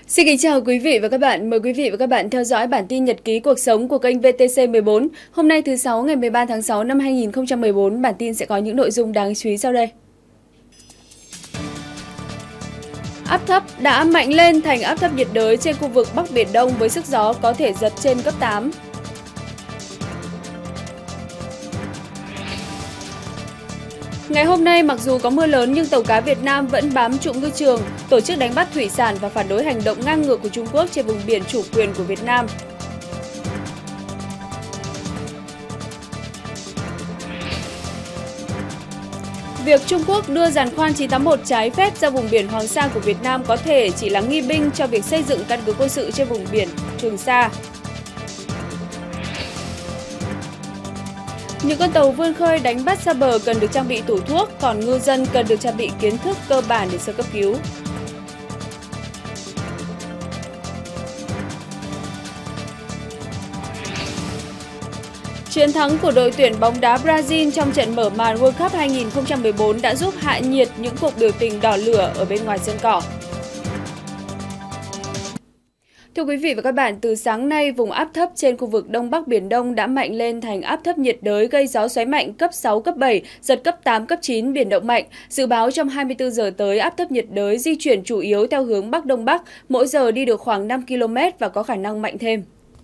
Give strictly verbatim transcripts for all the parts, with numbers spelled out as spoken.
Xin kính chào quý vị và các bạn. Mời quý vị và các bạn theo dõi bản tin nhật ký cuộc sống của kênh vê tê xê mười bốn. Hôm nay thứ Sáu ngày mười ba tháng sáu năm hai nghìn không trăm mười bốn, bản tin sẽ có những nội dung đáng chú ý sau đây. Áp thấp đã mạnh lên thành áp thấp nhiệt đới trên khu vực Bắc Biển Đông với sức gió có thể giật trên cấp tám. Ngày hôm nay, mặc dù có mưa lớn nhưng tàu cá Việt Nam vẫn bám trụ ngư trường, tổ chức đánh bắt thủy sản và phản đối hành động ngang ngược của Trung Quốc trên vùng biển chủ quyền của Việt Nam. Việc Trung Quốc đưa giàn khoan chín tám một trái phép ra vùng biển Hoàng Sa của Việt Nam có thể chỉ là nghi binh cho việc xây dựng căn cứ quân sự trên vùng biển Trường Sa. Những con tàu vươn khơi đánh bắt xa bờ cần được trang bị tủ thuốc, còn ngư dân cần được trang bị kiến thức cơ bản để sơ cấp cứu. Chiến thắng của đội tuyển bóng đá Brazil trong trận mở màn World Cup hai nghìn không trăm mười bốn đã giúp hạ nhiệt những cuộc biểu tình đỏ lửa ở bên ngoài sân cỏ. Thưa quý vị và các bạn, từ sáng nay, vùng áp thấp trên khu vực Đông Bắc Biển Đông đã mạnh lên thành áp thấp nhiệt đới gây gió xoáy mạnh cấp sáu, cấp bảy, giật cấp tám, cấp chín, biển động mạnh. Dự báo trong hai mươi tư giờ tới, áp thấp nhiệt đới di chuyển chủ yếu theo hướng Bắc Đông Bắc, mỗi giờ đi được khoảng năm ki lô mét và có khả năng mạnh thêm.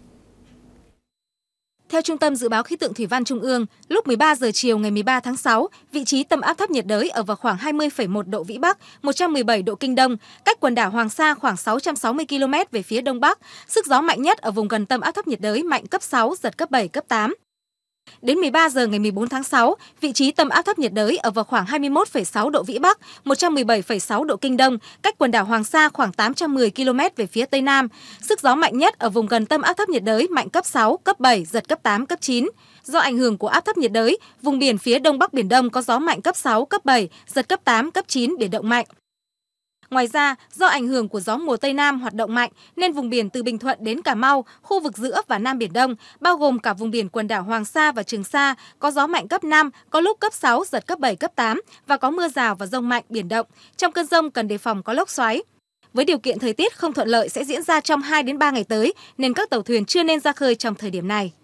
Theo Trung tâm Dự báo Khí tượng Thủy văn Trung ương, lúc mười ba giờ chiều ngày mười ba tháng sáu, vị trí tâm áp thấp nhiệt đới ở vào khoảng hai mươi phẩy một độ Vĩ Bắc, một trăm mười bảy độ Kinh Đông, cách quần đảo Hoàng Sa khoảng sáu trăm sáu mươi ki lô mét về phía Đông Bắc. Sức gió mạnh nhất ở vùng gần tâm áp thấp nhiệt đới mạnh cấp sáu, giật cấp bảy, cấp tám. Đến mười ba giờ ngày mười bốn tháng sáu, vị trí tâm áp thấp nhiệt đới ở vào khoảng hai mươi mốt phẩy sáu độ Vĩ Bắc, một trăm mười bảy phẩy sáu độ Kinh Đông, cách quần đảo Hoàng Sa khoảng tám trăm mười ki lô mét về phía Tây Nam. Sức gió mạnh nhất ở vùng gần tâm áp thấp nhiệt đới mạnh cấp sáu, cấp bảy, giật cấp tám, cấp chín. Do ảnh hưởng của áp thấp nhiệt đới, vùng biển phía Đông Bắc Biển Đông có gió mạnh cấp sáu, cấp bảy, giật cấp tám, cấp chín, biển động mạnh. Ngoài ra, do ảnh hưởng của gió mùa Tây Nam hoạt động mạnh nên vùng biển từ Bình Thuận đến Cà Mau, khu vực giữa và Nam Biển Đông, bao gồm cả vùng biển quần đảo Hoàng Sa và Trường Sa, có gió mạnh cấp năm, có lúc cấp sáu, giật cấp bảy, cấp tám và có mưa rào và dông mạnh, biển động. Trong cơn dông cần đề phòng có lốc xoáy. Với điều kiện thời tiết không thuận lợi sẽ diễn ra trong hai đến ba ngày tới nên các tàu thuyền chưa nên ra khơi trong thời điểm này.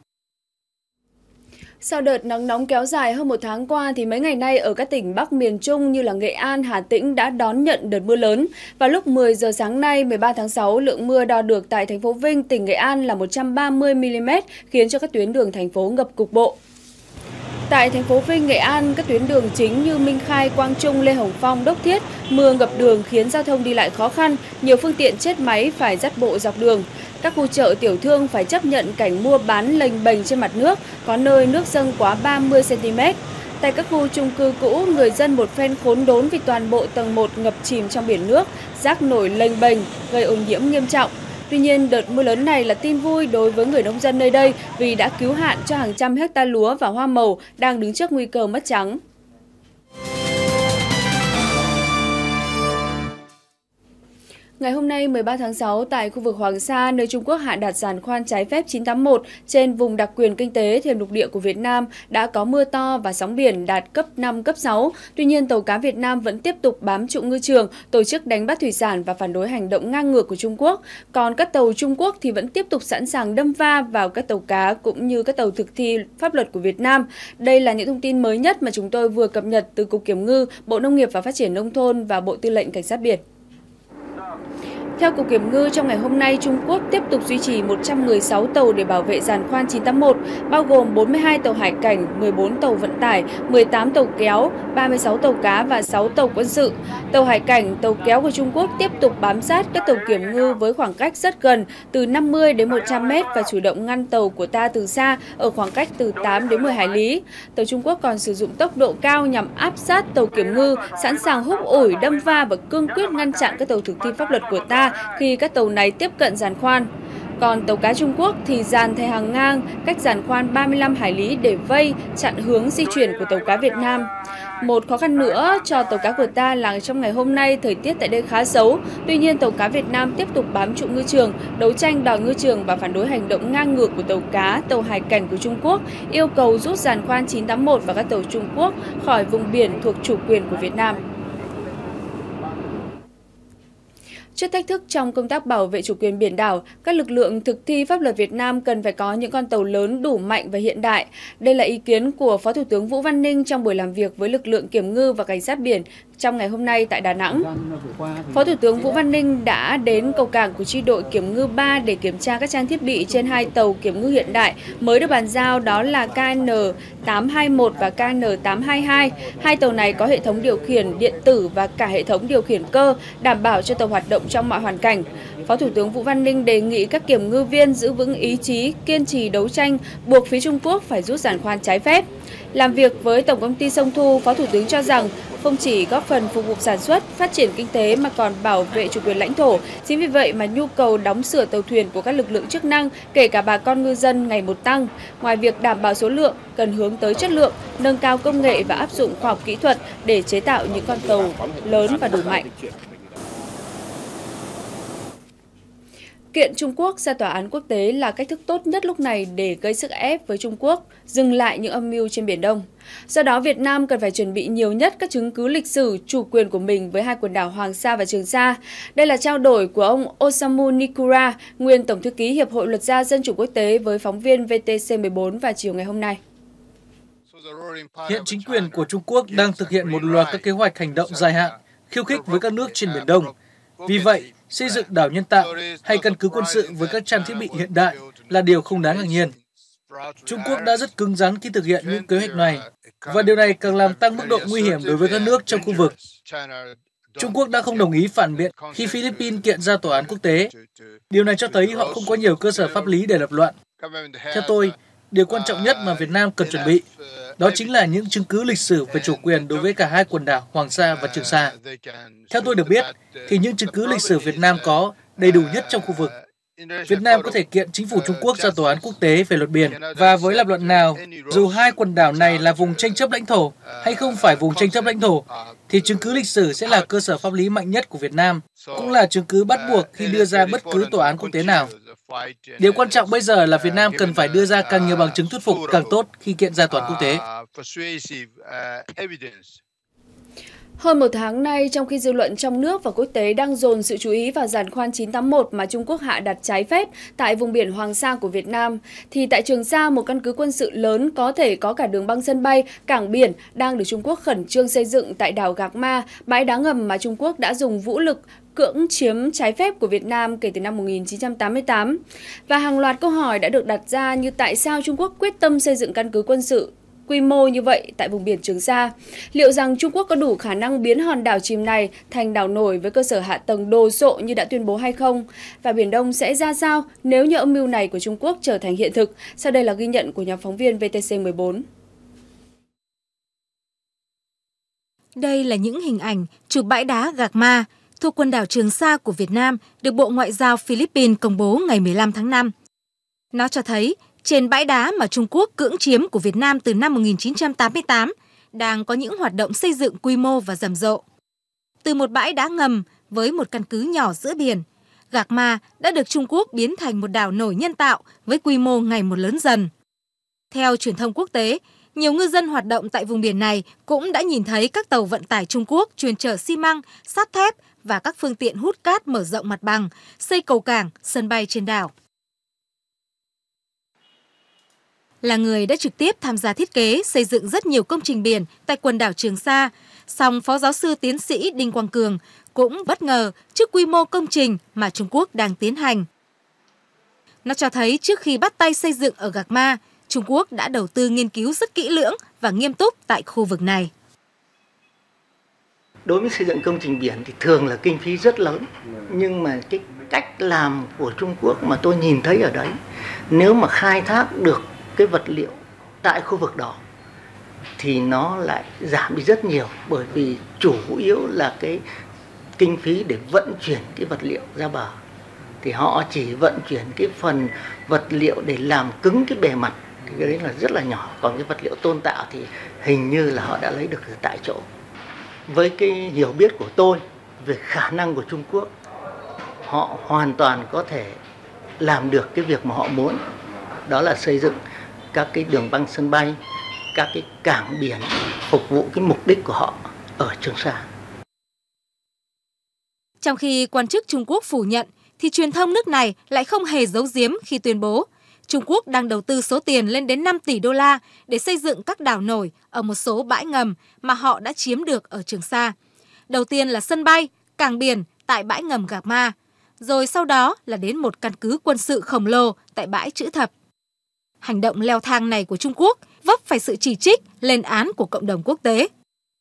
Sau đợt nắng nóng kéo dài hơn một tháng qua thì mấy ngày nay ở các tỉnh Bắc miền Trung như là Nghệ An, Hà Tĩnh đã đón nhận đợt mưa lớn. Vào lúc mười giờ sáng nay mười ba tháng sáu, lượng mưa đo được tại thành phố Vinh, tỉnh Nghệ An là một trăm ba mươi mi li mét, khiến cho các tuyến đường thành phố ngập cục bộ. Tại thành phố Vinh, Nghệ An, các tuyến đường chính như Minh Khai, Quang Trung, Lê Hồng Phong, Đốc Thiết, mưa ngập đường khiến giao thông đi lại khó khăn, nhiều phương tiện chết máy phải dắt bộ dọc đường. Các khu chợ tiểu thương phải chấp nhận cảnh mua bán lềnh bềnh trên mặt nước, có nơi nước dâng quá ba mươi xăng ti mét. Tại các khu chung cư cũ, người dân một phen khốn đốn vì toàn bộ tầng một ngập chìm trong biển nước, rác nổi lềnh bềnh, gây ô nhiễm nghiêm trọng. Tuy nhiên, đợt mưa lớn này là tin vui đối với người nông dân nơi đây vì đã cứu hạn cho hàng trăm hecta lúa và hoa màu đang đứng trước nguy cơ mất trắng. Ngày hôm nay mười ba tháng sáu, tại khu vực Hoàng Sa, nơi Trung Quốc hạ đặt giàn khoan trái phép chín tám một trên vùng đặc quyền kinh tế thềm lục địa của Việt Nam đã có mưa to và sóng biển đạt cấp năm, cấp sáu. Tuy nhiên, tàu cá Việt Nam vẫn tiếp tục bám trụ ngư trường, tổ chức đánh bắt thủy sản và phản đối hành động ngang ngược của Trung Quốc. Còn các tàu Trung Quốc thì vẫn tiếp tục sẵn sàng đâm va vào các tàu cá cũng như các tàu thực thi pháp luật của Việt Nam. Đây là những thông tin mới nhất mà chúng tôi vừa cập nhật từ Cục Kiểm ngư, Bộ Nông nghiệp và Phát triển Nông thôn và Bộ Tư lệnh Cảnh sát biển. Theo Cục Kiểm ngư, trong ngày hôm nay, Trung Quốc tiếp tục duy trì một trăm mười sáu tàu để bảo vệ giàn khoan chín tám một, bao gồm bốn mươi hai tàu hải cảnh, mười bốn tàu vận tải, mười tám tàu kéo, ba mươi sáu tàu cá và sáu tàu quân sự. Tàu hải cảnh, tàu kéo của Trung Quốc tiếp tục bám sát các tàu kiểm ngư với khoảng cách rất gần, từ năm mươi đến một trăm mét và chủ động ngăn tàu của ta từ xa ở khoảng cách từ tám đến mười hải lý. Tàu Trung Quốc còn sử dụng tốc độ cao nhằm áp sát tàu kiểm ngư, sẵn sàng húc ủi, đâm va và cương quyết ngăn chặn các tàu thực thi pháp luật của ta khi các tàu này tiếp cận giàn khoan. Còn tàu cá Trung Quốc thì dàn thề hàng ngang cách giàn khoan ba mươi lăm hải lý để vây chặn hướng di chuyển của tàu cá Việt Nam. Một khó khăn nữa cho tàu cá của ta là trong ngày hôm nay thời tiết tại đây khá xấu. Tuy nhiên, tàu cá Việt Nam tiếp tục bám trụ ngư trường, đấu tranh đòi ngư trường và phản đối hành động ngang ngược của tàu cá, tàu hải cảnh của Trung Quốc, yêu cầu rút giàn khoan chín tám một và các tàu Trung Quốc khỏi vùng biển thuộc chủ quyền của Việt Nam. Trước thách thức trong công tác bảo vệ chủ quyền biển đảo, các lực lượng thực thi pháp luật Việt Nam cần phải có những con tàu lớn đủ mạnh và hiện đại. Đây là ý kiến của Phó Thủ tướng Vũ Văn Ninh trong buổi làm việc với lực lượng kiểm ngư và cảnh sát biển trong ngày hôm nay tại Đà Nẵng. Phó Thủ tướng Vũ Văn Ninh đã đến cầu cảng của chi đội kiểm ngư ba để kiểm tra các trang thiết bị trên hai tàu kiểm ngư hiện đại mới được bàn giao, đó là K N tám hai mốt và K N tám hai hai. Hai tàu này có hệ thống điều khiển điện tử và cả hệ thống điều khiển cơ, đảm bảo cho tàu hoạt động trong mọi hoàn cảnh. Phó Thủ tướng Vũ Văn Ninh đề nghị các kiểm ngư viên giữ vững ý chí, kiên trì đấu tranh, buộc phía Trung Quốc phải rút giàn khoan trái phép. Làm việc với Tổng công ty Sông Thu, Phó Thủ tướng cho rằng không chỉ góp phần phục vụ sản xuất, phát triển kinh tế mà còn bảo vệ chủ quyền lãnh thổ. Chính vì vậy mà nhu cầu đóng sửa tàu thuyền của các lực lượng chức năng, kể cả bà con ngư dân ngày một tăng. Ngoài việc đảm bảo số lượng, cần hướng tới chất lượng, nâng cao công nghệ và áp dụng khoa học kỹ thuật để chế tạo những con tàu lớn và đủ mạnh. Kiện Trung Quốc ra tòa án quốc tế là cách thức tốt nhất lúc này để gây sức ép với Trung Quốc dừng lại những âm mưu trên Biển Đông. Do đó, Việt Nam cần phải chuẩn bị nhiều nhất các chứng cứ lịch sử chủ quyền của mình với hai quần đảo Hoàng Sa và Trường Sa. Đây là trao đổi của ông Osamu Nikura, nguyên Tổng thư ký Hiệp hội Luật gia Dân chủ quốc tế với phóng viên V T C mười bốn vào chiều ngày hôm nay. Hiện chính quyền của Trung Quốc đang thực hiện một loạt các kế hoạch hành động dài hạn, khiêu khích với các nước trên Biển Đông. Vì vậy, xây dựng đảo nhân tạo hay căn cứ quân sự với các trang thiết bị hiện đại là điều không đáng ngạc nhiên. Trung Quốc đã rất cứng rắn khi thực hiện những kế hoạch này, và điều này càng làm tăng mức độ nguy hiểm đối với các nước trong khu vực. Trung Quốc đã không đồng ý phản biện khi Philippines kiện ra tòa án quốc tế. Điều này cho thấy họ không có nhiều cơ sở pháp lý để lập luận. Theo tôi, điều quan trọng nhất mà Việt Nam cần chuẩn bị, đó chính là những chứng cứ lịch sử về chủ quyền đối với cả hai quần đảo Hoàng Sa và Trường Sa. Theo tôi được biết, thì những chứng cứ lịch sử Việt Nam có đầy đủ nhất trong khu vực. Việt Nam có thể kiện chính phủ Trung Quốc ra tòa án quốc tế về luật biển, và với lập luận nào, dù hai quần đảo này là vùng tranh chấp lãnh thổ hay không phải vùng tranh chấp lãnh thổ, thì chứng cứ lịch sử sẽ là cơ sở pháp lý mạnh nhất của Việt Nam, cũng là chứng cứ bắt buộc khi đưa ra bất cứ tòa án quốc tế nào. Điều quan trọng bây giờ là Việt Nam cần phải đưa ra càng nhiều bằng chứng thuyết phục càng tốt khi kiện ra tòa án quốc tế. Hơn một tháng nay, trong khi dư luận trong nước và quốc tế đang dồn sự chú ý vào giàn khoan chín tám mốt mà Trung Quốc hạ đặt trái phép tại vùng biển Hoàng Sa của Việt Nam, thì tại Trường Sa, một căn cứ quân sự lớn có thể có cả đường băng sân bay, cảng biển đang được Trung Quốc khẩn trương xây dựng tại đảo Gạc Ma, bãi đá ngầm mà Trung Quốc đã dùng vũ lực cưỡng chiếm trái phép của Việt Nam kể từ năm một nghìn chín trăm tám mươi tám. Và hàng loạt câu hỏi đã được đặt ra như tại sao Trung Quốc quyết tâm xây dựng căn cứ quân sự quy mô như vậy tại vùng biển Trường Sa? Liệu rằng Trung Quốc có đủ khả năng biến hòn đảo chìm này thành đảo nổi với cơ sở hạ tầng đồ sộ như đã tuyên bố hay không? Và Biển Đông sẽ ra sao nếu như âm mưu này của Trung Quốc trở thành hiện thực? Sau đây là ghi nhận của nhóm phóng viên V T C mười bốn. Đây là những hình ảnh chụp bãi đá Gạc Ma thuộc quần đảo Trường Sa của Việt Nam được Bộ Ngoại giao Philippines công bố ngày mười lăm tháng năm. Nó cho thấy trên bãi đá mà Trung Quốc cưỡng chiếm của Việt Nam từ năm một nghìn chín trăm tám mươi tám đang có những hoạt động xây dựng quy mô và rầm rộ. Từ một bãi đá ngầm với một căn cứ nhỏ giữa biển, Gạc Ma đã được Trung Quốc biến thành một đảo nổi nhân tạo với quy mô ngày một lớn dần. Theo truyền thông quốc tế, nhiều ngư dân hoạt động tại vùng biển này cũng đã nhìn thấy các tàu vận tải Trung Quốc chuyên chở xi măng, sắt thép và các phương tiện hút cát mở rộng mặt bằng, xây cầu cảng, sân bay trên đảo. Là người đã trực tiếp tham gia thiết kế xây dựng rất nhiều công trình biển tại quần đảo Trường Sa, song Phó Giáo sư Tiến sĩ Đinh Quang Cường cũng bất ngờ trước quy mô công trình mà Trung Quốc đang tiến hành. Nó cho thấy trước khi bắt tay xây dựng ở Gạc Ma, Trung Quốc đã đầu tư nghiên cứu rất kỹ lưỡng và nghiêm túc tại khu vực này. Đối với xây dựng công trình biển thì thường là kinh phí rất lớn, nhưng mà cái cách làm của Trung Quốc mà tôi nhìn thấy ở đấy, nếu mà khai thác được cái vật liệu tại khu vực đó thì nó lại giảm đi rất nhiều, bởi vì chủ yếu là cái kinh phí để vận chuyển cái vật liệu ra bờ thì họ chỉ vận chuyển cái phần vật liệu để làm cứng cái bề mặt thì cái đấy là rất là nhỏ, còn cái vật liệu tôn tạo thì hình như là họ đã lấy được tại chỗ. Với cái hiểu biết của tôi về khả năng của Trung Quốc, họ hoàn toàn có thể làm được cái việc mà họ muốn, đó là xây dựng các cái đường băng sân bay, các cái cảng biển phục vụ cái mục đích của họ ở Trường Sa. Trong khi quan chức Trung Quốc phủ nhận, thì truyền thông nước này lại không hề giấu giếm khi tuyên bố Trung Quốc đang đầu tư số tiền lên đến năm tỷ đô la để xây dựng các đảo nổi ở một số bãi ngầm mà họ đã chiếm được ở Trường Sa. Đầu tiên là sân bay, cảng biển tại bãi ngầm Gạc Ma, rồi sau đó là đến một căn cứ quân sự khổng lồ tại bãi Chữ Thập. Hành động leo thang này của Trung Quốc vấp phải sự chỉ trích, lên án của cộng đồng quốc tế.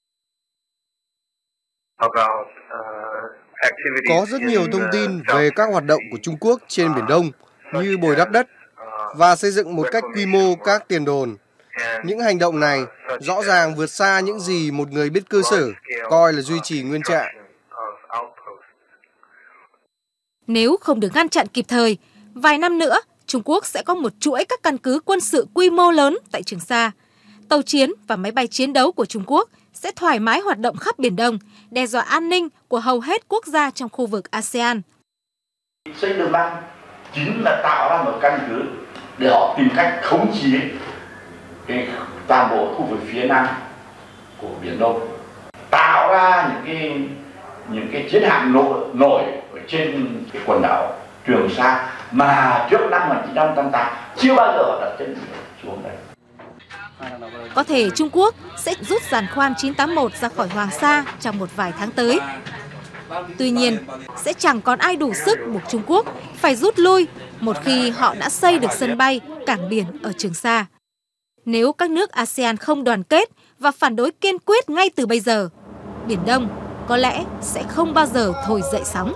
Có rất nhiều thông tin về các hoạt động của Trung Quốc trên Biển Đông như bồi đắp đất và xây dựng một cách quy mô các tiền đồn. Những hành động này rõ ràng vượt xa những gì một người biết cơ sở coi là duy trì nguyên trạng. Nếu không được ngăn chặn kịp thời, vài năm nữa Trung Quốc sẽ có một chuỗi các căn cứ quân sự quy mô lớn tại Trường Sa. Tàu chiến và máy bay chiến đấu của Trung Quốc sẽ thoải mái hoạt động khắp Biển Đông, đe dọa an ninh của hầu hết quốc gia trong khu vực a sê an. Xây đường băng chính là tạo ra một căn cứ để họ tìm cách khống chế cái toàn bộ khu vực phía nam của Biển Đông, tạo ra những cái những cái chiến hạm nổi, nổi ở trên cái quần đảo Trường Sa mà trước năm một nghìn chín trăm tám mươi tám chưa bao giờ họ đặt chân xuống đây. Có thể Trung Quốc sẽ rút giàn khoan chín tám một ra khỏi Hoàng Sa trong một vài tháng tới. Tuy nhiên, sẽ chẳng còn ai đủ sức buộc Trung Quốc phải rút lui một khi họ đã xây được sân bay, cảng biển ở Trường Sa. Nếu các nước a sê an không đoàn kết và phản đối kiên quyết ngay từ bây giờ, Biển Đông có lẽ sẽ không bao giờ thôi dậy sóng.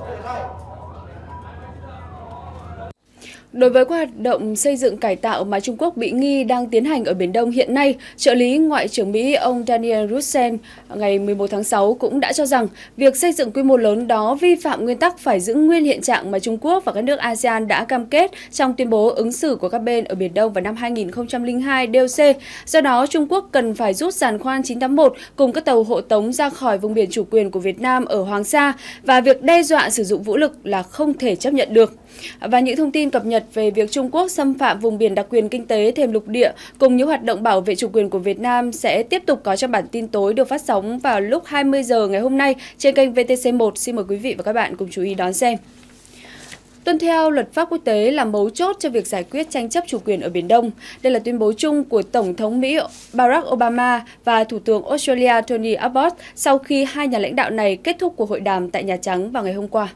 Đối với các hoạt động xây dựng cải tạo mà Trung Quốc bị nghi đang tiến hành ở Biển Đông hiện nay, trợ lý Ngoại trưởng Mỹ ông Daniel Russell ngày mười một tháng sáu cũng đã cho rằng việc xây dựng quy mô lớn đó vi phạm nguyên tắc phải giữ nguyên hiện trạng mà Trung Quốc và các nước a sê an đã cam kết trong tuyên bố ứng xử của các bên ở Biển Đông vào năm hai nghìn không trăm lẻ hai đê ô xê. Do đó, Trung Quốc cần phải rút giàn khoan chín tám một cùng các tàu hộ tống ra khỏi vùng biển chủ quyền của Việt Nam ở Hoàng Sa, và việc đe dọa sử dụng vũ lực là không thể chấp nhận được. Và những thông tin cập nhật về việc Trung Quốc xâm phạm vùng biển đặc quyền kinh tế thềm lục địa cùng những hoạt động bảo vệ chủ quyền của Việt Nam sẽ tiếp tục có trong bản tin tối được phát sóng vào lúc hai mươi giờ ngày hôm nay trên kênh vê tê xê một. Xin mời quý vị và các bạn cùng chú ý đón xem. Tuân theo luật pháp quốc tế là mấu chốt cho việc giải quyết tranh chấp chủ quyền ở Biển Đông. Đây là tuyên bố chung của Tổng thống Mỹ Barack Obama và Thủ tướng Australia Tony Abbott sau khi hai nhà lãnh đạo này kết thúc cuộc hội đàm tại Nhà Trắng vào ngày hôm qua.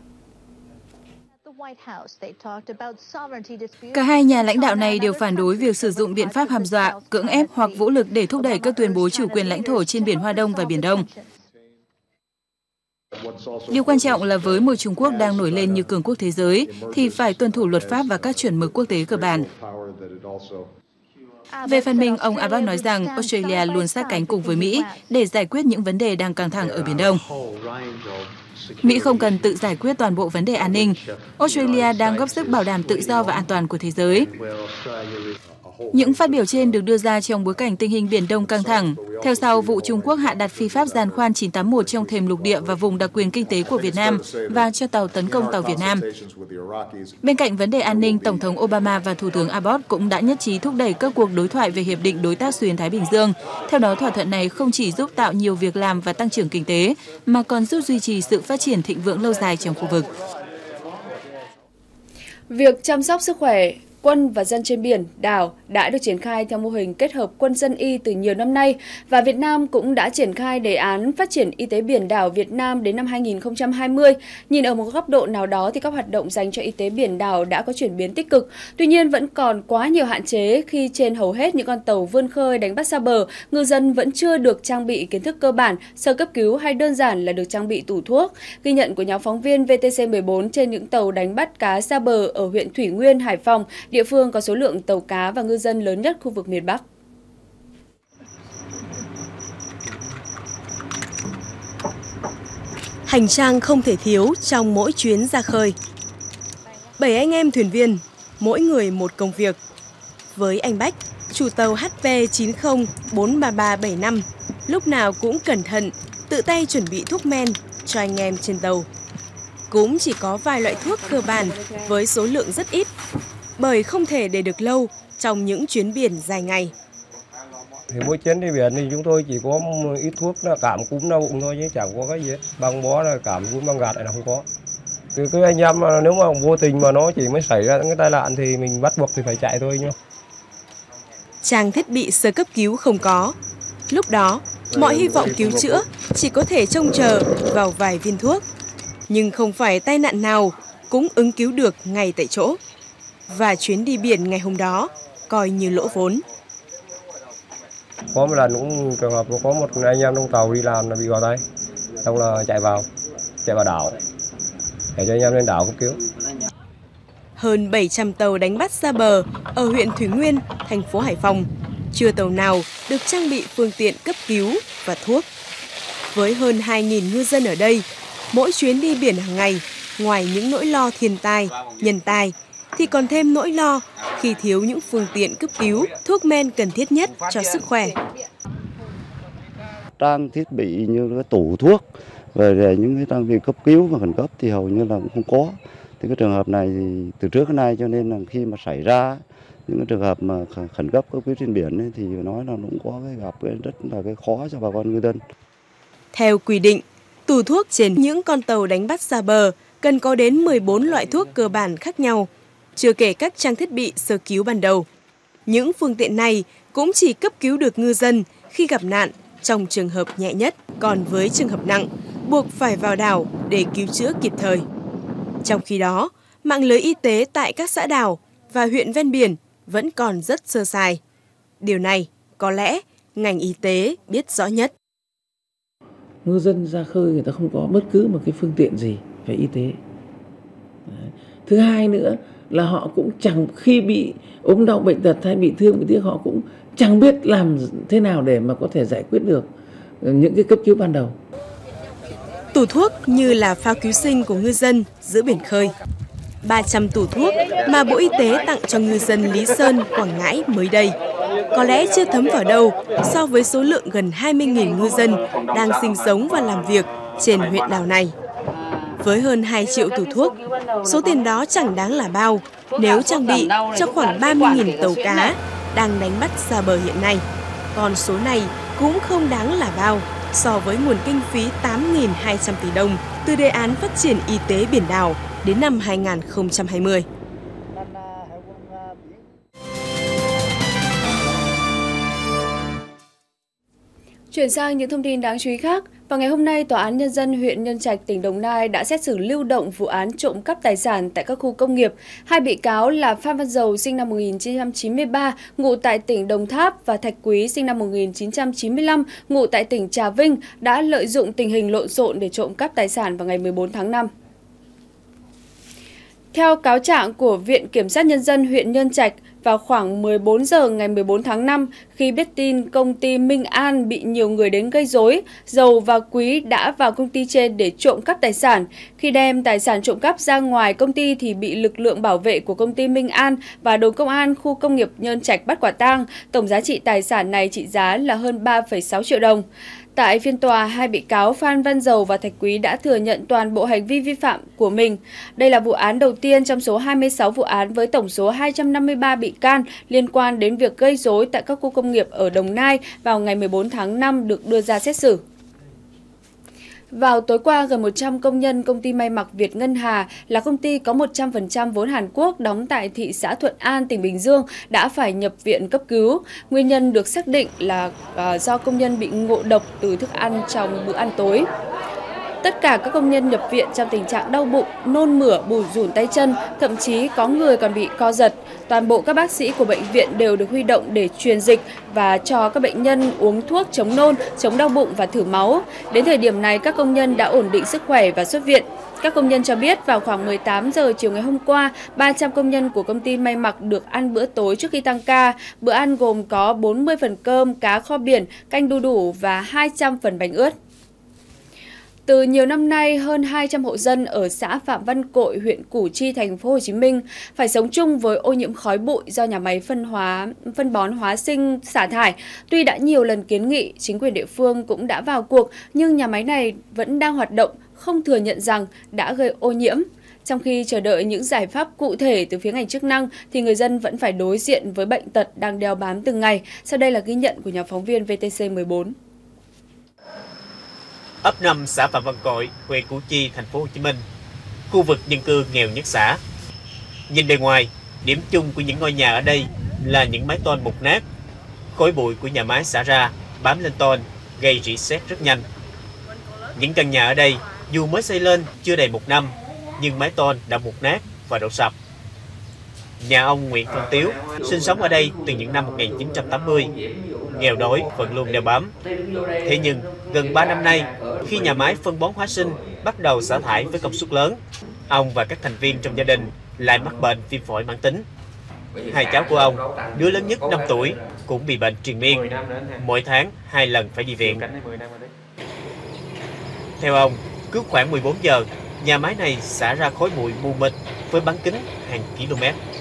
Cả hai nhà lãnh đạo này đều phản đối việc sử dụng biện pháp hăm dọa, cưỡng ép hoặc vũ lực để thúc đẩy các tuyên bố chủ quyền lãnh thổ trên Biển Hoa Đông và Biển Đông. Điều quan trọng là với một Trung Quốc đang nổi lên như cường quốc thế giới, thì phải tuân thủ luật pháp và các chuẩn mực quốc tế cơ bản. Về phần mình, ông Abbott nói rằng Australia luôn sát cánh cùng với Mỹ để giải quyết những vấn đề đang căng thẳng ở Biển Đông. Mỹ không cần tự giải quyết toàn bộ vấn đề an ninh. Australia đang góp sức bảo đảm tự do và an toàn của thế giới. Những phát biểu trên được đưa ra trong bối cảnh tình hình Biển Đông căng thẳng, theo sau vụ Trung Quốc hạ đặt phi pháp giàn khoan chín tám một trong thềm lục địa và vùng đặc quyền kinh tế của Việt Nam và cho tàu tấn công tàu Việt Nam. Bên cạnh vấn đề an ninh, Tổng thống Obama và Thủ tướng Abbott cũng đã nhất trí thúc đẩy các cuộc đối thoại về Hiệp định Đối tác Xuyên Thái Bình Dương. Theo đó, thỏa thuận này không chỉ giúp tạo nhiều việc làm và tăng trưởng kinh tế, mà còn giúp duy trì sự phát triển thịnh vượng lâu dài trong khu vực. Việc chăm sóc sức khỏe quân và dân trên biển, đảo đã được triển khai theo mô hình kết hợp quân dân y từ nhiều năm nay, và Việt Nam cũng đã triển khai đề án phát triển y tế biển đảo Việt Nam đến năm hai nghìn không trăm hai mươi. Nhìn ở một góc độ nào đó thì các hoạt động dành cho y tế biển đảo đã có chuyển biến tích cực. Tuy nhiên vẫn còn quá nhiều hạn chế khi trên hầu hết những con tàu vươn khơi đánh bắt xa bờ, ngư dân vẫn chưa được trang bị kiến thức cơ bản, sơ cấp cứu hay đơn giản là được trang bị tủ thuốc. Ghi nhận của nhóm phóng viên vê tê xê mười bốn trên những tàu đánh bắt cá xa bờ ở huyện Thủy Nguyên, Hải Phòng, địa phương có số lượng tàu cá và ngư dân lớn nhất khu vực miền Bắc. Hành trang không thể thiếu trong mỗi chuyến ra khơi. Bảy anh em thuyền viên, mỗi người một công việc. Với anh Bách, chủ tàu hát pê chín không bốn ba ba bảy năm, lúc nào cũng cẩn thận, tự tay chuẩn bị thuốc men cho anh em trên tàu. Cũng chỉ có vài loại thuốc cơ bản với số lượng rất ít, bởi không thể để được lâu trong những chuyến biển dài ngày. Thì mỗi chuyến đi biển thì chúng tôi chỉ có ít thuốc là cảm cúm đau bụng thôi chứ chẳng có cái gì hết. Băng bó là cảm cúm băng gạt này là không có. Thì cái anh em mà nếu mà vô tình mà nó chỉ mới xảy ra những cái tai nạn thì mình bắt buộc thì phải chạy thôi nhá. Trang thiết bị sơ cấp cứu không có. Lúc đó, mọi hy vọng cứu chữa chỉ có thể trông chờ vào vài viên thuốc. Nhưng không phải tai nạn nào cũng ứng cứu được ngay tại chỗ. Và chuyến đi biển ngày hôm đó coi như lỗ vốn. Có một lần cũng trường hợp có một anh em trong tàu đi làm là bị gò tay, xong là chạy vào, chạy vào đảo để cho anh em lên đảo cấp cứu. Hơn bảy trăm tàu đánh bắt xa bờ ở huyện Thủy Nguyên, thành phố Hải Phòng, chưa tàu nào được trang bị phương tiện cấp cứu và thuốc. Với hơn hai nghìn ngư dân ở đây, mỗi chuyến đi biển hàng ngày, ngoài những nỗi lo thiên tai, nhân tai, thì còn thêm nỗi lo khi thiếu những phương tiện cấp cứu, thuốc men cần thiết nhất cho sức khỏe. Trang thiết bị như cái tủ thuốc, về những cái trang bị cấp cứu và khẩn cấp thì hầu như là cũng không có. Thì cái trường hợp này thì từ trước đến nay cho nên là khi mà xảy ra những cái trường hợp mà khẩn cấp cấp cứu trên biển ấy, thì nói là cũng có cái gặp cái rất là cái khó cho bà con ngư dân. Theo quy định, tủ thuốc trên những con tàu đánh bắt xa bờ cần có đến mười bốn loại thuốc cơ bản khác nhau, chưa kể các trang thiết bị sơ cứu ban đầu. Những phương tiện này cũng chỉ cấp cứu được ngư dân khi gặp nạn trong trường hợp nhẹ nhất, còn với trường hợp nặng, buộc phải vào đảo để cứu chữa kịp thời. Trong khi đó, mạng lưới y tế tại các xã đảo và huyện ven biển vẫn còn rất sơ sài. Điều này có lẽ ngành y tế biết rõ nhất. Ngư dân ra khơi người ta không có bất cứ một cái phương tiện gì về y tế. Đấy. Thứ hai nữa là họ cũng chẳng, khi bị ốm đau bệnh tật hay bị thương bị tiếc, họ cũng chẳng biết làm thế nào để mà có thể giải quyết được những cái cấp cứu ban đầu. Tủ thuốc như là phao cứu sinh của ngư dân giữa biển khơi. ba trăm tủ thuốc mà Bộ Y tế tặng cho ngư dân Lý Sơn, Quảng Ngãi mới đây có lẽ chưa thấm vào đâu so với số lượng gần hai mươi nghìn ngư dân đang sinh sống và làm việc trên huyện đảo này. Với hơn hai triệu tủ thuốc, số tiền đó chẳng đáng là bao nếu trang bị cho khoảng ba mươi nghìn tàu cá đang đánh bắt xa bờ hiện nay. Còn số này cũng không đáng là bao so với nguồn kinh phí tám nghìn hai trăm tỷ đồng từ đề án phát triển y tế biển đảo đến năm hai nghìn không trăm hai mươi. Chuyển sang những thông tin đáng chú ý khác, vào ngày hôm nay, Tòa án Nhân dân huyện Nhân Trạch, tỉnh Đồng Nai đã xét xử lưu động vụ án trộm cắp tài sản tại các khu công nghiệp. Hai bị cáo là Phan Văn Dầu sinh năm một nghìn chín trăm chín mươi ba, ngụ tại tỉnh Đồng Tháp và Thạch Quý sinh năm một nghìn chín trăm chín mươi lăm, ngụ tại tỉnh Trà Vinh đã lợi dụng tình hình lộn xộn để trộm cắp tài sản vào ngày mười bốn tháng năm. Theo cáo trạng của Viện Kiểm sát Nhân dân huyện Nhân Trạch, vào khoảng mười bốn giờ ngày mười bốn tháng năm, khi biết tin công ty Minh An bị nhiều người đến gây rối, Dầu và Quý đã vào công ty trên để trộm cắp tài sản. Khi đem tài sản trộm cắp ra ngoài công ty thì bị lực lượng bảo vệ của công ty Minh An và đồn công an khu công nghiệp Nhân Trạch bắt quả tang. Tổng giá trị tài sản này trị giá là hơn ba phẩy sáu triệu đồng. Tại phiên tòa, hai bị cáo Phan Văn Dầu và Thạch Quý đã thừa nhận toàn bộ hành vi vi phạm của mình. Đây là vụ án đầu tiên trong số hai mươi sáu vụ án với tổng số hai trăm năm mươi ba bị can liên quan đến việc gây rối tại các khu công nghiệp ở Đồng Nai vào ngày mười bốn tháng năm được đưa ra xét xử. Vào tối qua, gần một trăm công nhân công ty may mặc Việt Ngân Hà là công ty có một trăm phần trăm vốn Hàn Quốc đóng tại thị xã Thuận An, tỉnh Bình Dương đã phải nhập viện cấp cứu. Nguyên nhân được xác định là uh, do công nhân bị ngộ độc từ thức ăn trong bữa ăn tối. Tất cả các công nhân nhập viện trong tình trạng đau bụng, nôn mửa, bủn rủn tay chân, thậm chí có người còn bị co giật. Toàn bộ các bác sĩ của bệnh viện đều được huy động để truyền dịch và cho các bệnh nhân uống thuốc chống nôn, chống đau bụng và thử máu. Đến thời điểm này, các công nhân đã ổn định sức khỏe và xuất viện. Các công nhân cho biết vào khoảng mười tám giờ chiều ngày hôm qua, ba trăm công nhân của công ty may mặc được ăn bữa tối trước khi tăng ca. Bữa ăn gồm có bốn mươi phần cơm, cá kho biển, canh đu đủ và hai trăm phần bánh ướt. Từ nhiều năm nay, hơn hai trăm hộ dân ở xã Phạm Văn Cội, huyện Củ Chi, thành phố Hồ Chí Minh phải sống chung với ô nhiễm khói bụi do nhà máy phân hóa phân bón hóa sinh xả thải. Tuy đã nhiều lần kiến nghị, chính quyền địa phương cũng đã vào cuộc, nhưng nhà máy này vẫn đang hoạt động, không thừa nhận rằng đã gây ô nhiễm. Trong khi chờ đợi những giải pháp cụ thể từ phía ngành chức năng, thì người dân vẫn phải đối diện với bệnh tật đang đeo bám từng ngày. Sau đây là ghi nhận của nhóm phóng viên vê tê xê mười bốn. Ấp năm xã Phạm Văn Cội, huyện Củ Chi, thành phố Hồ Chí Minh, khu vực dân cư nghèo nhất xã. Nhìn bề ngoài, điểm chung của những ngôi nhà ở đây là những mái tôn mục nát. Khói bụi của nhà máy xả ra bám lên tôn, gây rỉ sét rất nhanh. Những căn nhà ở đây dù mới xây lên chưa đầy một năm, nhưng mái tôn đã mục nát và đổ sập. Nhà ông Nguyễn Văn Tiếu sinh sống ở đây từ những năm một nghìn chín trăm tám mươi, nghèo đói vẫn luôn đeo bám. Thế nhưng gần ba năm nay, khi nhà máy phân bón hóa sinh bắt đầu xả thải với công suất lớn, ông và các thành viên trong gia đình lại mắc bệnh viêm phổi mãn tính. Hai cháu của ông, đứa lớn nhất năm tuổi, cũng bị bệnh triền miên, mỗi tháng hai lần phải đi viện. Theo ông, cứ khoảng mười bốn giờ, nhà máy này xả ra khói bụi mù mịt với bán kính hàng km.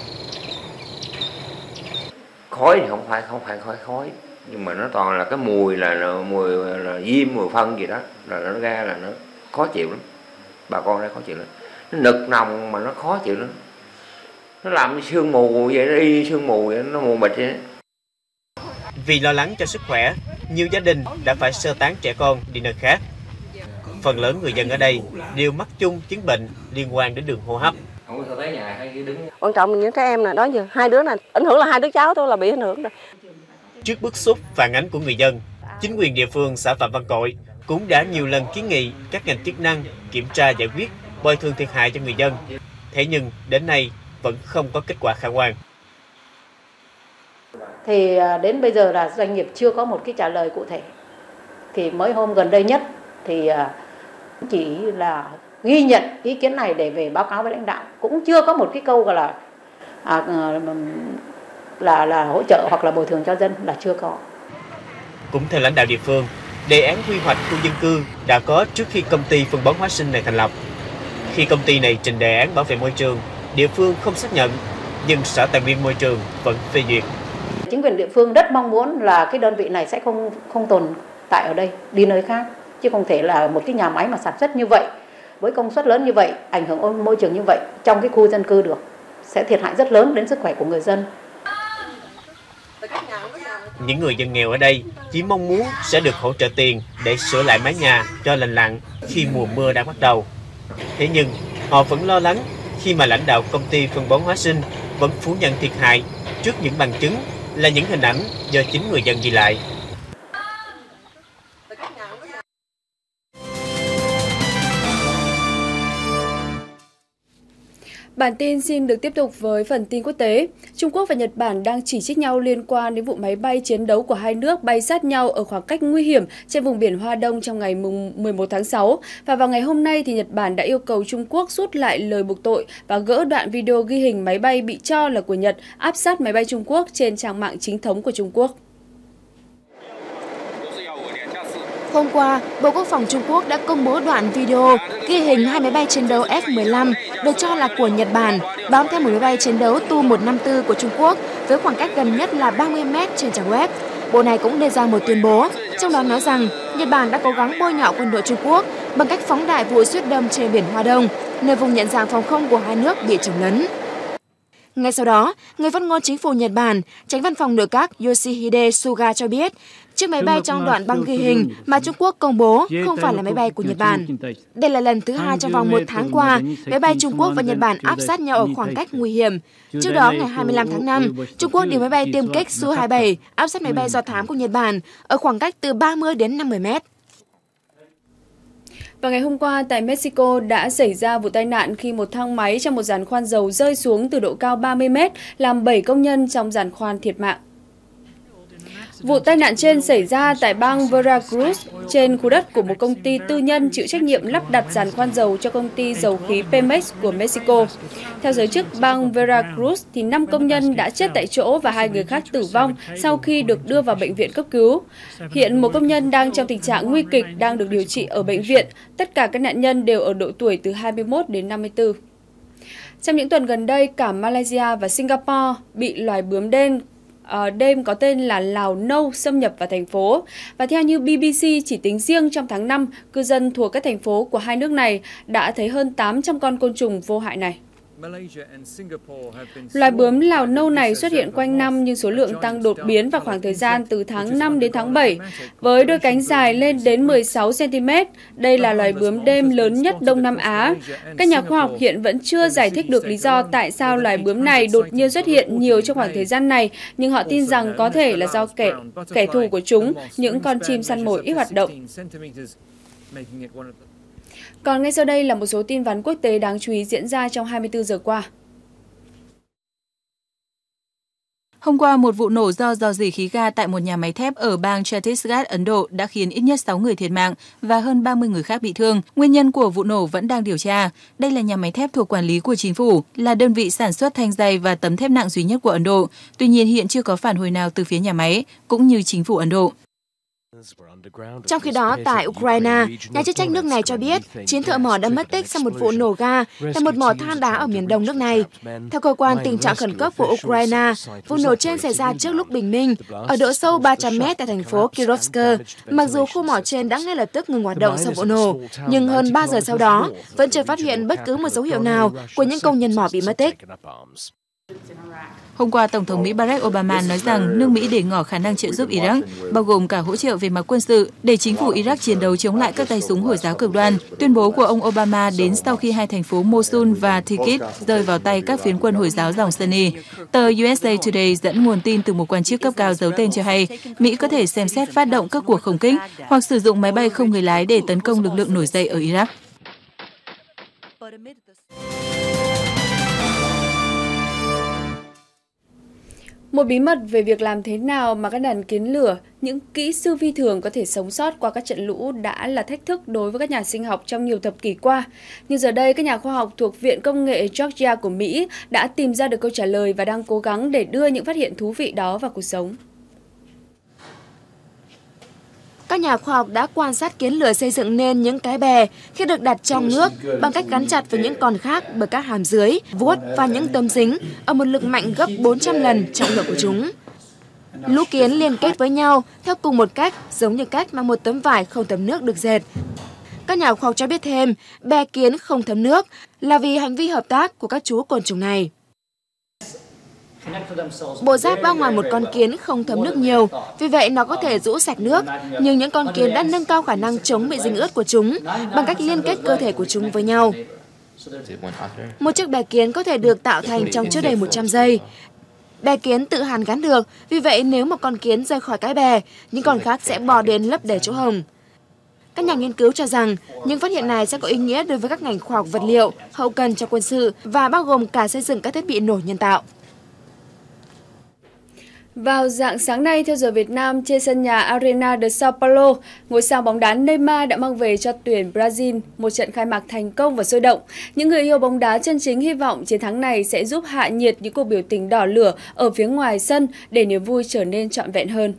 Khói thì không phải không phải khói khói, nhưng mà nó toàn là cái mùi là, là mùi là diêm, mùi phân gì đó, là nó ra là nó khó chịu lắm. Bà con đây khó chịu lắm. Nó nực nồng mà nó khó chịu lắm. Nó làm sương mù vậy, nó y sương mù vậy, nó mù mịt vậy. Vì lo lắng cho sức khỏe, nhiều gia đình đã phải sơ tán trẻ con đi nơi khác. Phần lớn người dân ở đây đều mắc chung chứng bệnh liên quan đến đường hô hấp. Quan trọng là những trẻ em này đó giờ hai đứa này ảnh hưởng là hai đứa cháu tôi là bị ảnh hưởng rồi. Trước bức xúc phản ánh của người dân, chính quyền địa phương xã Phạm Văn Cội cũng đã nhiều lần kiến nghị các ngành chức năng kiểm tra giải quyết bồi thường thiệt hại cho người dân. Thế nhưng đến nay vẫn không có kết quả khả quan. Thì đến bây giờ là doanh nghiệp chưa có một cái trả lời cụ thể. Thì mới hôm gần đây nhất thì chỉ là ghi nhận ý kiến này để về báo cáo với lãnh đạo, cũng chưa có một cái câu gọi là à, là là hỗ trợ hoặc là bồi thường cho dân, là chưa có. Cũng theo lãnh đạo địa phương, đề án quy hoạch khu dân cư đã có trước khi công ty phân bón hóa sinh này thành lập. Khi công ty này trình đề án bảo vệ môi trường, địa phương không xác nhận, nhưng Sở Tài nguyên Môi trường vẫn phê duyệt. Chính quyền địa phương rất mong muốn là cái đơn vị này sẽ không không tồn tại ở đây, đi nơi khác, chứ không thể là một cái nhà máy mà sản xuất như vậy với công suất lớn như vậy, ảnh hưởng môi trường như vậy trong cái khu dân cư được, sẽ thiệt hại rất lớn đến sức khỏe của người dân. Những người dân nghèo ở đây chỉ mong muốn sẽ được hỗ trợ tiền để sửa lại mái nhà cho lành lặn khi mùa mưa đã bắt đầu. Thế nhưng họ vẫn lo lắng khi mà lãnh đạo công ty phân bón hóa sinh vẫn phủ nhận thiệt hại trước những bằng chứng là những hình ảnh do chính người dân ghi lại. Bản tin xin được tiếp tục với phần tin quốc tế. Trung Quốc và Nhật Bản đang chỉ trích nhau liên quan đến vụ máy bay chiến đấu của hai nước bay sát nhau ở khoảng cách nguy hiểm trên vùng biển Hoa Đông trong ngày mười một tháng sáu. Và vào ngày hôm nay, thì Nhật Bản đã yêu cầu Trung Quốc rút lại lời buộc tội và gỡ đoạn video ghi hình máy bay bị cho là của Nhật áp sát máy bay Trung Quốc trên trang mạng chính thống của Trung Quốc. Hôm qua, Bộ Quốc phòng Trung Quốc đã công bố đoạn video ghi hình hai máy bay chiến đấu F mười lăm được cho là của Nhật Bản bám theo một máy bay chiến đấu Tu một năm tư của Trung Quốc với khoảng cách gần nhất là ba mươi mét trên trang web. Bộ này cũng đưa ra một tuyên bố, trong đó nói rằng Nhật Bản đã cố gắng bôi nhọ quân đội Trung Quốc bằng cách phóng đại vụ suýt đâm trên biển Hoa Đông, nơi vùng nhận dạng phòng không của hai nước bị trồng lấn. Ngay sau đó, người phát ngôn chính phủ Nhật Bản, Chánh văn phòng nội các Yoshihide Suga cho biết, chiếc máy bay trong đoạn băng ghi hình mà Trung Quốc công bố không phải là máy bay của Nhật Bản. Đây là lần thứ hai trong vòng một tháng qua, máy bay Trung Quốc và Nhật Bản áp sát nhau ở khoảng cách nguy hiểm. Trước đó, ngày hai mươi lăm tháng năm, Trung Quốc điều máy bay tiêm kích Su hai mươi bảy áp sát máy bay do thám của Nhật Bản ở khoảng cách từ ba mươi đến năm mươi mét. Vào ngày hôm qua, tại Mexico đã xảy ra vụ tai nạn khi một thang máy trong một giàn khoan dầu rơi xuống từ độ cao ba mươi mét, làm bảy công nhân trong giàn khoan thiệt mạng. Vụ tai nạn trên xảy ra tại bang Veracruz, trên khu đất của một công ty tư nhân chịu trách nhiệm lắp đặt giàn khoan dầu cho công ty dầu khí Pemex của Mexico. Theo giới chức bang Veracruz, thì năm công nhân đã chết tại chỗ và hai người khác tử vong sau khi được đưa vào bệnh viện cấp cứu. Hiện một công nhân đang trong tình trạng nguy kịch đang được điều trị ở bệnh viện. Tất cả các nạn nhân đều ở độ tuổi từ hai mươi mốt đến năm mươi tư. Trong những tuần gần đây, cả Malaysia và Singapore bị loài bướm đen uh, đêm có tên là Lào Nâu xâm nhập vào thành phố. Và theo như bê bê xê, chỉ tính riêng trong tháng năm, cư dân thuộc các thành phố của hai nước này đã thấy hơn tám trăm con côn trùng vô hại này. Loài bướm Lào Nâu này xuất hiện quanh năm nhưng số lượng tăng đột biến vào khoảng thời gian từ tháng năm đến tháng bảy, với đôi cánh dài lên đến mười sáu xăng ti mét. Đây là loài bướm đêm lớn nhất Đông Nam Á. Các nhà khoa học hiện vẫn chưa giải thích được lý do tại sao loài bướm này đột nhiên xuất hiện nhiều trong khoảng thời gian này, nhưng họ tin rằng có thể là do kẻ, kẻ thù của chúng, những con chim săn mồi ít hoạt động. Còn ngay sau đây là một số tin vắn quốc tế đáng chú ý diễn ra trong hai mươi tư giờ qua. Hôm qua, một vụ nổ do rò rỉ khí ga tại một nhà máy thép ở bang Chhattisgarh, Ấn Độ đã khiến ít nhất sáu người thiệt mạng và hơn ba mươi người khác bị thương. Nguyên nhân của vụ nổ vẫn đang điều tra. Đây là nhà máy thép thuộc quản lý của chính phủ, là đơn vị sản xuất thanh dày và tấm thép nặng duy nhất của Ấn Độ. Tuy nhiên, hiện chưa có phản hồi nào từ phía nhà máy, cũng như chính phủ Ấn Độ. Trong khi đó, tại Ukraine, nhà chức trách nước này cho biết chín thợ mỏ đã mất tích sau một vụ nổ ga tại một mỏ than đá ở miền đông nước này. Theo cơ quan tình trạng khẩn cấp của Ukraine, vụ nổ trên xảy ra trước lúc bình minh, ở độ sâu ba trăm mét tại thành phố Kirovsk. Mặc dù khu mỏ trên đã ngay lập tức ngừng hoạt động sau vụ nổ, nhưng hơn ba giờ sau đó, vẫn chưa phát hiện bất cứ một dấu hiệu nào của những công nhân mỏ bị mất tích. Hôm qua, Tổng thống Mỹ Barack Obama nói rằng nước Mỹ để ngỏ khả năng trợ giúp Iraq, bao gồm cả hỗ trợ về mặt quân sự, để chính phủ Iraq chiến đấu chống lại các tay súng Hồi giáo cực đoan. Tuyên bố của ông Obama đến sau khi hai thành phố Mosul và Tikrit rơi vào tay các phiến quân Hồi giáo dòng Sunni. Tờ u ét a Today dẫn nguồn tin từ một quan chức cấp cao giấu tên cho hay, Mỹ có thể xem xét phát động các cuộc không kích hoặc sử dụng máy bay không người lái để tấn công lực lượng nổi dậy ở Iraq. Một bí mật về việc làm thế nào mà các đàn kiến lửa, những kỹ sư phi thường có thể sống sót qua các trận lũ đã là thách thức đối với các nhà sinh học trong nhiều thập kỷ qua. Nhưng giờ đây, các nhà khoa học thuộc Viện Công nghệ Georgia của Mỹ đã tìm ra được câu trả lời và đang cố gắng để đưa những phát hiện thú vị đó vào cuộc sống. Các nhà khoa học đã quan sát kiến lửa xây dựng nên những cái bè khi được đặt trong nước bằng cách gắn chặt với những con khác bởi các hàm dưới, vuốt và những tấm dính ở một lực mạnh gấp bốn trăm lần trọng lượng của chúng. Lũ kiến liên kết với nhau theo cùng một cách, giống như cách mà một tấm vải không thấm nước được dệt. Các nhà khoa học cho biết thêm, bè kiến không thấm nước là vì hành vi hợp tác của các chú côn trùng này. Bộ giáp bao ngoài một con kiến không thấm nước nhiều, vì vậy nó có thể rũ sạch nước, nhưng những con kiến đã nâng cao khả năng chống bị dính ướt của chúng bằng cách liên kết cơ thể của chúng với nhau. Một chiếc bè kiến có thể được tạo thành trong chưa đầy một trăm giây. Bè kiến tự hàn gắn được, vì vậy nếu một con kiến rời khỏi cái bè, những con khác sẽ bò đến lấp đầy chỗ hồng. Các nhà nghiên cứu cho rằng những phát hiện này sẽ có ý nghĩa đối với các ngành khoa học vật liệu, hậu cần cho quân sự và bao gồm cả xây dựng các thiết bị nổ nhân tạo. Vào rạng sáng nay, theo giờ Việt Nam, trên sân nhà Arena de Sao Paulo, ngôi sao bóng đá Neymar đã mang về cho tuyển Brazil một trận khai mạc thành công và sôi động. Những người yêu bóng đá chân chính hy vọng chiến thắng này sẽ giúp hạ nhiệt những cuộc biểu tình đỏ lửa ở phía ngoài sân để niềm vui trở nên trọn vẹn hơn.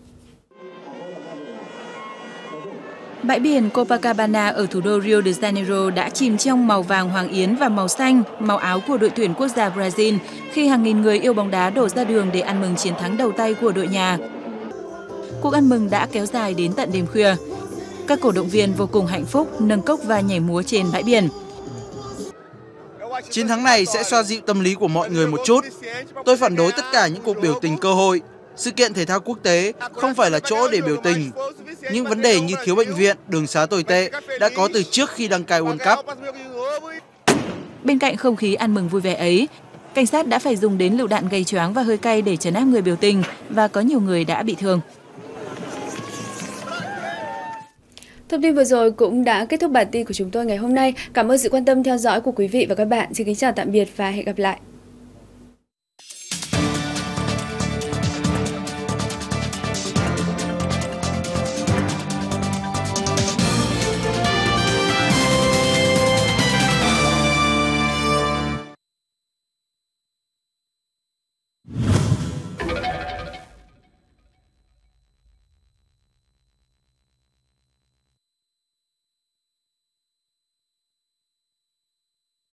Bãi biển Copacabana ở thủ đô Rio de Janeiro đã chìm trong màu vàng hoàng yến và màu xanh, màu áo của đội tuyển quốc gia Brazil, khi hàng nghìn người yêu bóng đá đổ ra đường để ăn mừng chiến thắng đầu tay của đội nhà. Cuộc ăn mừng đã kéo dài đến tận đêm khuya. Các cổ động viên vô cùng hạnh phúc, nâng cốc và nhảy múa trên bãi biển. Chiến thắng này sẽ xoa dịu tâm lý của mọi người một chút. Tôi phản đối tất cả những cuộc biểu tình cơ hội. Sự kiện thể thao quốc tế không phải là chỗ để biểu tình. Những vấn đề như thiếu bệnh viện, đường xá tồi tệ đã có từ trước khi đăng cai World Cup. Bên cạnh không khí ăn mừng vui vẻ ấy, cảnh sát đã phải dùng đến lựu đạn gây choáng và hơi cay để trấn áp người biểu tình và có nhiều người đã bị thương. Thông tin vừa rồi cũng đã kết thúc bản tin của chúng tôi ngày hôm nay. Cảm ơn sự quan tâm theo dõi của quý vị và các bạn. Xin kính chào tạm biệt và hẹn gặp lại.